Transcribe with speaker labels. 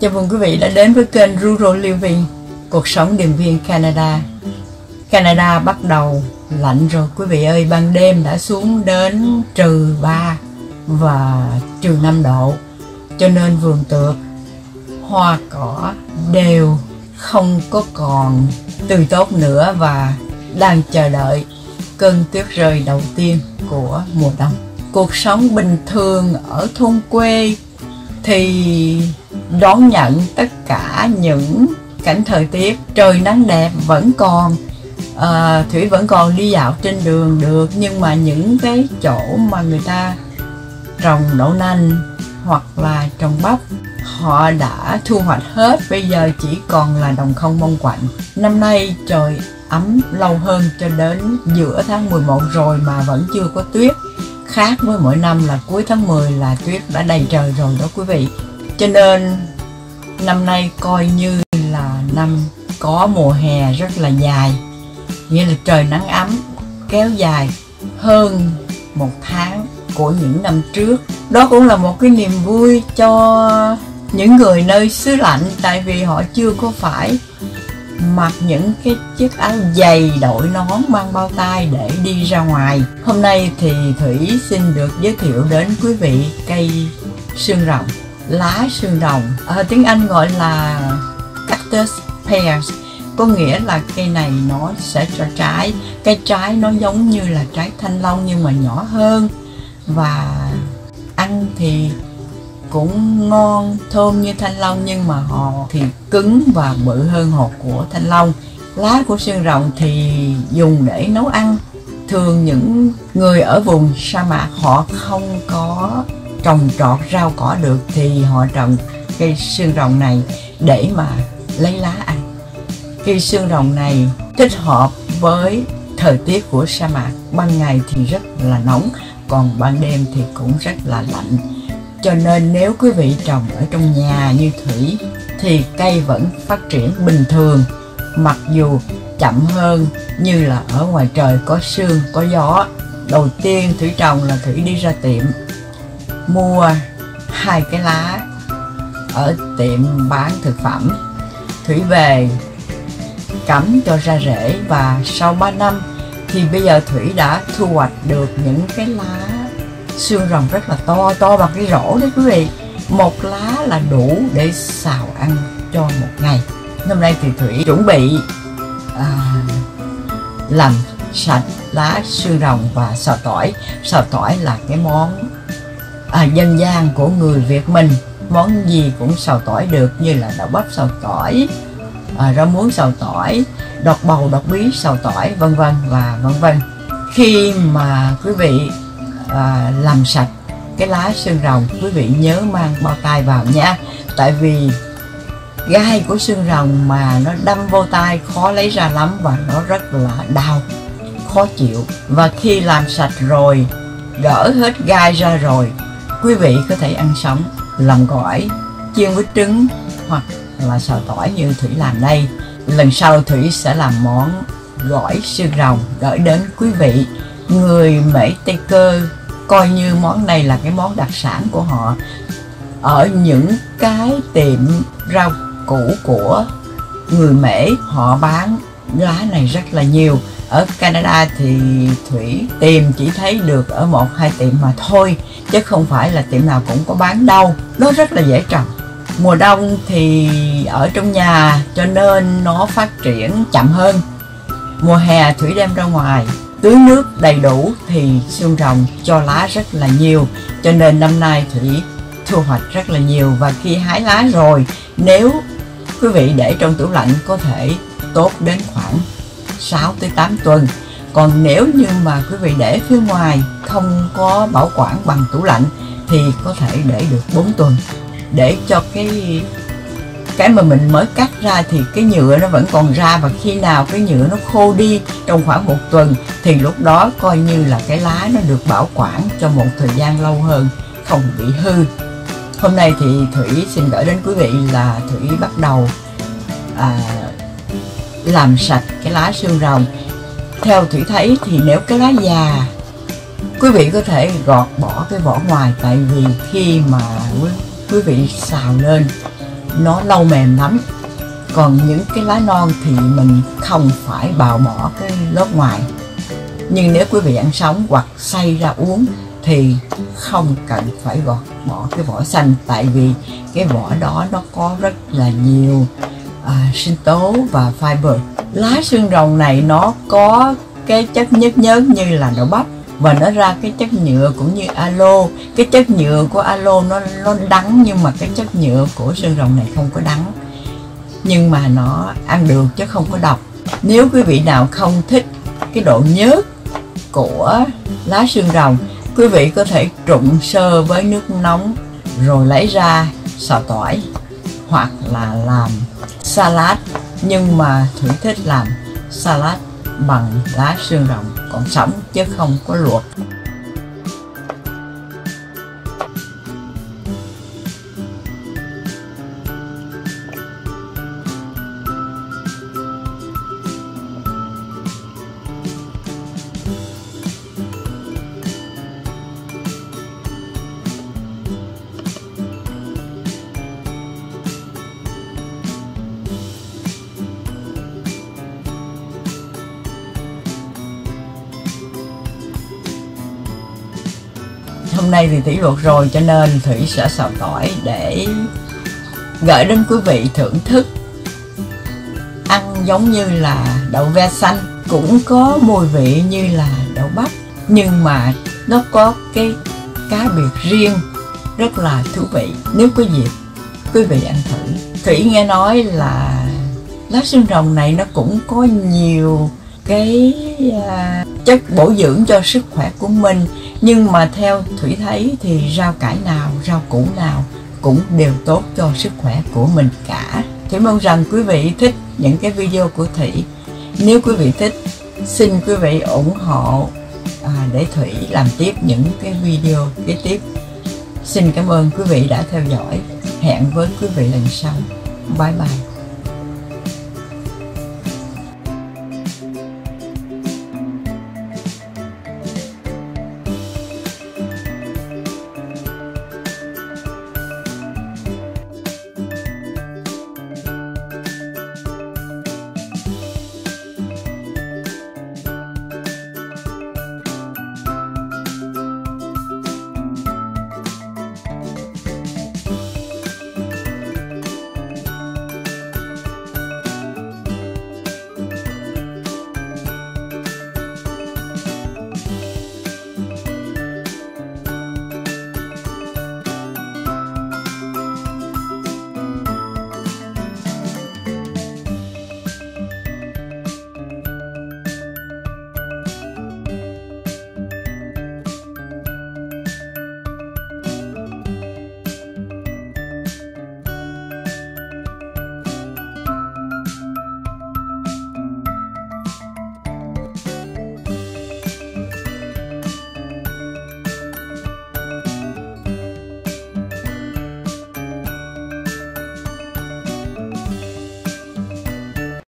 Speaker 1: Chào mừng quý vị đã đến với kênh Rural Living, cuộc sống điền viên Canada. Canada bắt đầu lạnh rồi quý vị ơi, ban đêm đã xuống đến -3 và -5 độ. Cho nên vườn tược, hoa cỏ đều không có còn tươi tốt nữa và đang chờ đợi cơn tuyết rơi đầu tiên của mùa đông. Cuộc sống bình thường ở thôn quê thì đón nhận tất cả những cảnh thời tiết trời nắng đẹp vẫn còn, Thủy vẫn còn đi dạo trên đường được, nhưng mà những cái chỗ mà người ta trồng đậu nành hoặc là trồng bắp họ đã thu hoạch hết, bây giờ chỉ còn là đồng không mông quạnh. Năm nay trời ấm lâu hơn cho đến giữa tháng 11 rồi mà vẫn chưa có tuyết, khác với mỗi năm là cuối tháng 10 là tuyết đã đầy trời rồi đó quý vị. Cho nên năm nay coi như là năm có mùa hè rất là dài, nghĩa là trời nắng ấm kéo dài hơn 1 tháng của những năm trước. Đó cũng là một cái niềm vui cho những người nơi xứ lạnh, tại vì họ chưa có phải mặc những cái chiếc áo dày, đội nón, mang bao tay để đi ra ngoài. Hôm nay thì Thủy xin được giới thiệu đến quý vị cây xương rồng, lá xương rồng, tiếng Anh gọi là cactus pears, có nghĩa là cây này nó sẽ cho trái. Cái trái nó giống như là trái thanh long nhưng mà nhỏ hơn, và ăn thì cũng ngon thơm như thanh long, nhưng mà họ thì cứng và bự hơn hột của thanh long. Lá của xương rồng thì dùng để nấu ăn. Thường những người ở vùng sa mạc họ không có trồng trọt rau cỏ được thì họ trồng cây xương rồng này để mà lấy lá ăn. Cây xương rồng này thích hợp với thời tiết của sa mạc, ban ngày thì rất là nóng, còn ban đêm thì cũng rất là lạnh. Cho nên nếu quý vị trồng ở trong nhà như Thủy thì cây vẫn phát triển bình thường, mặc dù chậm hơn như là ở ngoài trời có sương có gió. Đầu tiên Thủy trồng là Thủy đi ra tiệm mua 2 cái lá ở tiệm bán thực phẩm. Thủy về cắm cho ra rễ, và sau 3 năm thì bây giờ Thủy đã thu hoạch được những cái lá xương rồng rất là to bằng cái rổ đấy quý vị. Một lá là đủ để xào ăn cho một ngày. Hôm nay thì Thủy chuẩn bị làm sạch lá xương rồng và xào tỏi. Xào tỏi là cái món dân gian của người Việt mình, món gì cũng xào tỏi được, như là đậu bắp xào tỏi, rau muống xào tỏi, đọt bầu, đọt bí xào tỏi, vân vân và vân vân. Khi mà quý vị làm sạch cái lá xương rồng, quý vị nhớ mang bao tay vào nha, tại vì gai của xương rồng mà nó đâm vô tay khó lấy ra lắm và nó rất là đau, khó chịu. Và khi làm sạch rồi, gỡ hết gai ra rồi, quý vị có thể ăn sống, làm gỏi, chiên với trứng hoặc là xào tỏi như Thủy làm đây. Lần sau Thủy sẽ làm món gỏi xương rồng gửi đến quý vị. Người Mễ Tây Cơ coi như món này là cái món đặc sản của họ. Ở những cái tiệm rau củ của người Mễ họ bán lá này rất là nhiều. Ở Canada thì Thủy tìm chỉ thấy được ở 1-2 tiệm mà thôi, chứ không phải là tiệm nào cũng có bán đâu. Nó rất là dễ trồng. Mùa đông thì ở trong nhà cho nên nó phát triển chậm hơn. Mùa hè Thủy đem ra ngoài tưới nước đầy đủ thì xương rồng cho lá rất là nhiều, cho nên năm nay Thủy thu hoạch rất là nhiều. Và khi hái lá rồi, nếu quý vị để trong tủ lạnh có thể tốt đến khoảng 6 tới 8 tuần. Còn nếu như mà quý vị để phía ngoài không có bảo quản bằng tủ lạnh thì có thể để được 4 tuần, để cho cái mà mình mới cắt ra thì cái nhựa nó vẫn còn ra, và khi nào cái nhựa nó khô đi trong khoảng 1 tuần thì lúc đó coi như là cái lá nó được bảo quản cho một thời gian lâu hơn, không bị hư. Hôm nay thì Thủy xin gửi đến quý vị là Thủy bắt đầu làm sạch cái lá xương rồng. Theo Thủy thấy thì nếu cái lá già, quý vị có thể gọt bỏ cái vỏ ngoài, tại vì khi mà quý vị xào lên nó lâu mềm lắm. Còn những cái lá non thì mình không phải bào bỏ cái lớp ngoài. Nhưng nếu quý vị ăn sống hoặc xay ra uống thì không cần phải gọt bỏ cái vỏ xanh, tại vì cái vỏ đó nó có rất là nhiều sinh tố và fiber. Lá xương rồng này nó có cái chất nhớt nhớt như là đậu bắp, và nó ra cái chất nhựa cũng như alo. Cái chất nhựa của alo nó đắng, nhưng mà cái chất nhựa của xương rồng này không có đắng, nhưng mà nó ăn được chứ không có độc. Nếu quý vị nào không thích cái độ nhớt của lá xương rồng, quý vị có thể trụng sơ với nước nóng rồi lấy ra xào tỏi hoặc là làm salad. Nhưng mà Thủy thích làm salad bằng lá xương rồng còn sống chứ không có luộc. Hôm nay thì Thủy luộc rồi cho nên Thủy sẽ xào tỏi để gửi đến quý vị thưởng thức. Ăn giống như là đậu ve xanh, cũng có mùi vị như là đậu bắp, nhưng mà nó có cái cá biệt riêng rất là thú vị. Nếu có dịp quý vị ăn thử. Thủy nghe nói là lá xương rồng này nó cũng có nhiều cái chất bổ dưỡng cho sức khỏe của mình. Nhưng mà theo Thủy thấy thì rau cải nào, rau củ nào cũng đều tốt cho sức khỏe của mình cả. Thủy mong rằng quý vị thích những cái video của Thủy. Nếu quý vị thích, xin quý vị ủng hộ để Thủy làm tiếp những cái video kế tiếp. Xin cảm ơn quý vị đã theo dõi. Hẹn với quý vị lần sau. Bye bye.